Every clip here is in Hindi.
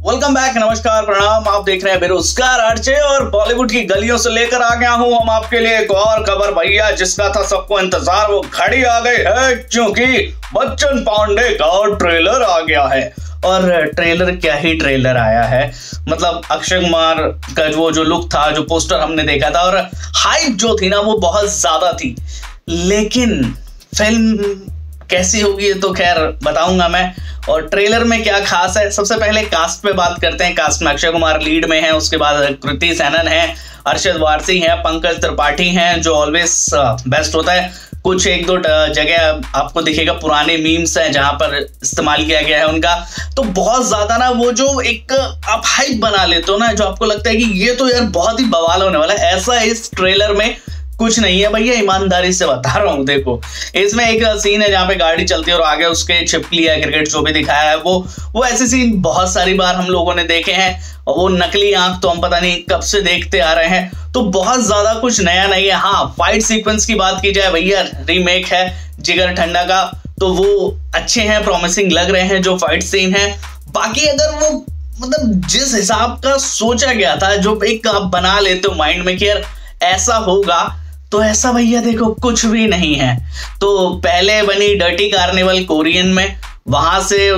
वेलकम बैक, नमस्कार, प्रणाम। आप देख रहे हैं बेरोजगार आरजे और बॉलीवुड की गलियों से लेकर आ गया हूं हम आपके लिए एक और खबर भैया, जिसका था सबको इंतजार। वो घड़ी आ गई है क्योंकि बच्चन पांडे का ट्रेलर आ गया है। और ट्रेलर क्या ही ट्रेलर आया है, मतलब अक्षय कुमार का वो जो लुक था, जो पोस्टर हमने देखा था और हाइप जो थी ना वो बहुत ज्यादा थी। लेकिन फिल्म कैसी होगी ये तो खैर बताऊंगा मैं। और ट्रेलर में क्या खास है, सबसे पहले कास्ट पे बात करते हैं। कास्ट में अक्षय कुमार लीड में है, उसके बाद कृति सेनन है, अरशद वारसी है, पंकज त्रिपाठी हैं, जो ऑलवेज बेस्ट होता है। कुछ एक दो जगह आपको दिखेगा पुराने मीम्स हैं जहां पर इस्तेमाल किया गया है उनका। तो बहुत ज्यादा ना वो जो एक आप हाइप बना लेते हो ना, जो आपको लगता है कि ये तो यार बहुत ही बवाल होने वाला है, ऐसा इस ट्रेलर में कुछ नहीं है भैया। ईमानदारी से बता रहा हूँ, देखो इसमें एक सीन है जहाँ पे गाड़ी चलती है और आगे उसके छिपकली है, क्रिकेट जो भी दिखाया है वो ऐसे सीन बहुत सारी बार हम लोगों ने देखे हैं। और वो नकली आंख तो हम पता नहीं कब से देखते आ रहे हैं, तो बहुत ज्यादा कुछ नया नहीं है। हाँ, फाइट सीक्वेंस की बात की जाए भैया, रीमेक है जिगर ठंडा का, तो वो अच्छे हैं, प्रॉमिसिंग लग रहे हैं जो फाइट सीन है। बाकी अगर वो मतलब जिस हिसाब का सोचा गया था, जो एक आप बना लेते हो माइंड में कि यार ऐसा होगा, तो ऐसा भैया देखो कुछ भी नहीं है। तो पहले बनी डर्टी कार्निवल कोरियन में, वहां से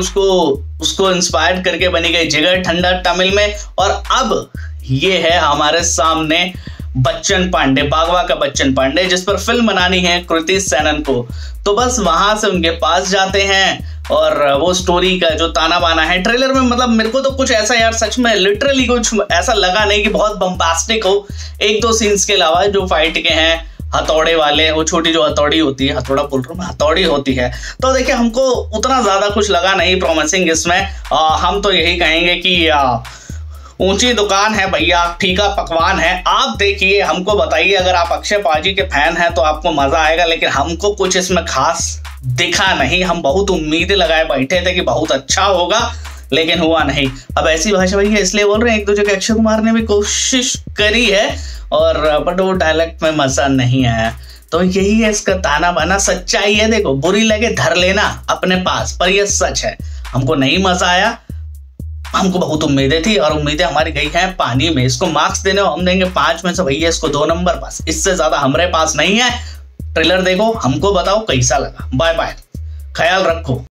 उसको इंस्पायर करके बनी गई जिगर ठंडा तमिल में, और अब ये है हमारे सामने बच्चन पांडे, बागवा का बच्चन पांडे, जिस पर फिल्म बनानी है कृति सेनन को। तो बस वहां से उनके पास जाते हैं और वो स्टोरी का जो ताना बाना है ट्रेलर में, मतलब मेरे को तो कुछ ऐसा यार सच में लिटरली कुछ ऐसा लगा नहीं कि बहुत बम्बास्टिक हो। एक दो सीन्स के अलावा जो फाइट के हैं, हथौड़े वाले, वो छोटी जो हथौड़ी होती है, हथौड़ा बोल रहा हूँ मैं, हथौड़ी होती है, तो देखिए हमको उतना ज्यादा कुछ लगा नहीं प्रॉमिसिंग इसमें। हम तो यही कहेंगे कि ऊंची दुकान है भैया, फीका पकवान है। आप देखिए, हमको बताइए, अगर आप अक्षय पाजी के फैन हैं तो आपको मजा आएगा, लेकिन हमको कुछ इसमें खास दिखा नहीं। हम बहुत उम्मीदें लगाए बैठे थे कि बहुत अच्छा होगा, लेकिन हुआ नहीं। अब ऐसी भाषा भैया इसलिए बोल रहे हैं, एक दो जगह अक्षय कुमार ने भी कोशिश करी है और बट वो डायलेक्ट में मजा नहीं आया। तो यही है इसका ताना बाना, सच्चाई है। देखो बुरी लगे धर लेना अपने पास, पर ये सच है, हमको नहीं मजा आया। हमको बहुत उम्मीदें थी और उम्मीदें हमारी गई हैं पानी में। इसको मार्क्स देने हम देंगे 5 में से भैया इसको 2 नंबर, बस इससे ज्यादा हमारे पास नहीं है। ट्रेलर देखो, हमको बताओ कैसा लगा। बाय बाय, ख्याल रखो।